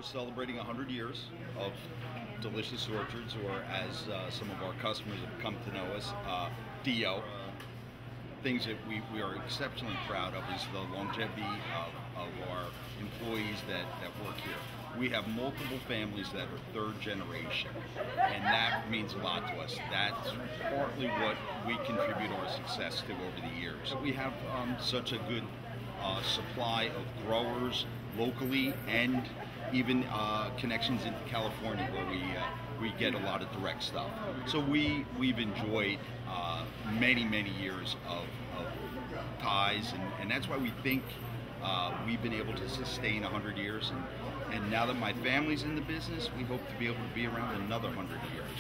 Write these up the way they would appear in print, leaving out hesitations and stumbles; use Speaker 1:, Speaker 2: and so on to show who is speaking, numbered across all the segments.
Speaker 1: celebrating 100 years of Delicious Orchards, or as some of our customers have come to know us, DO. Things that we are exceptionally proud of is the longevity of our employees that work here. We have multiple families that are third generation, and that means a lot to us. That's partly what we contribute our success to over the years. We have such a good supply of growers locally, and even connections into California, where we get a lot of direct stuff. So we've enjoyed many years of ties, and that's why we think we've been able to sustain 100 years. And now that my family's in the business, we hope to be able to be around another 100 years.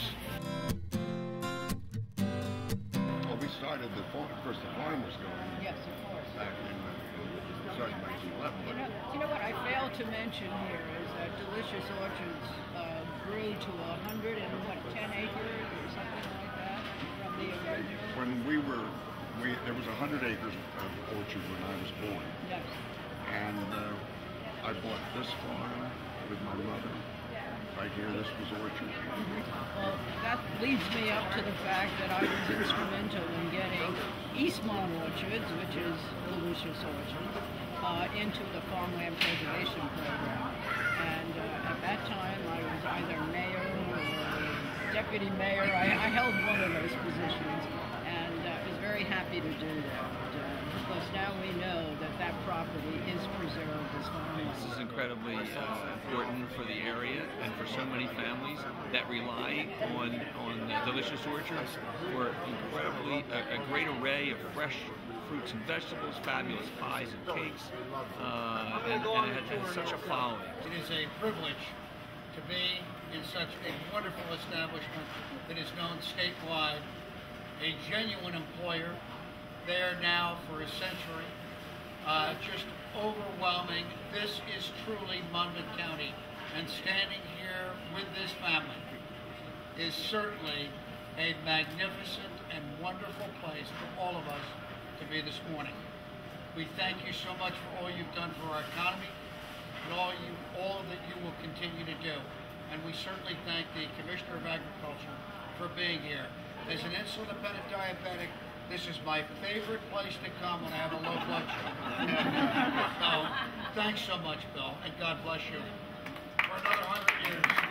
Speaker 2: Well, we started the farm was going.
Speaker 3: Yes, of course.
Speaker 2: Back in started in 1911.
Speaker 3: You know what I failed to mention here is that Delicious Orchards grew to 110 acres or something like that from the original.
Speaker 2: When there was 100 acres of orchard when I was born.
Speaker 3: Yes.
Speaker 2: And I bought this farm with my mother. Right here, this was orchard.
Speaker 3: Well, that leads me up to the fact that I was instrumental in getting Eastmont Orchards, which is Delicious Orchards, into the farmland preservation program. And at that time, I was either mayor or deputy mayor. I held one of those positions, and I was very happy to do that. Because now we know that property is preserved as farmland.
Speaker 4: This is incredibly important for the area and for so many families that rely on Delicious Orchards for incredibly a great array of fresh fruits and vegetables, fabulous pies and cakes, and it has such a following.
Speaker 5: It is a privilege to be in such a wonderful establishment that is known statewide, a genuine employer, there now for a century, just overwhelming. This is truly Monmouth County, and standing here with this family is certainly a magnificent and wonderful place for all of us to be this morning. We thank you so much for all you've done for our economy and all that you will continue to do. And we certainly thank the Commissioner of Agriculture for being here. As an insulin-dependent diabetic, this is my favorite place to come when I have a low blood sugar. So, thanks so much, Bill, and God bless you for another 100 years.